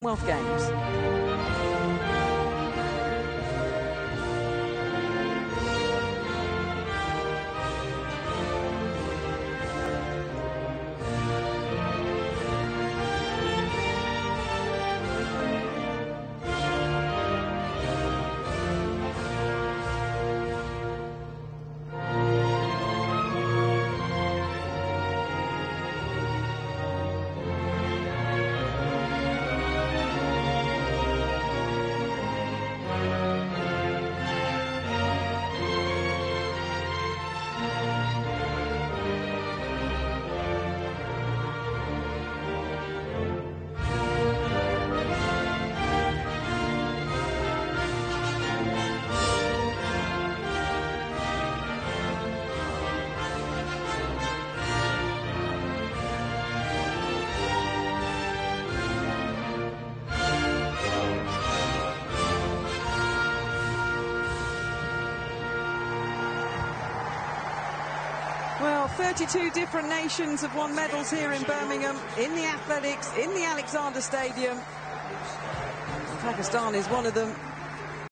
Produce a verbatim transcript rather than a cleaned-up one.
Commonwealth Games. Well, thirty-two different nations have won medals here in Birmingham, in the athletics, in the Alexander Stadium. Pakistan is one of them.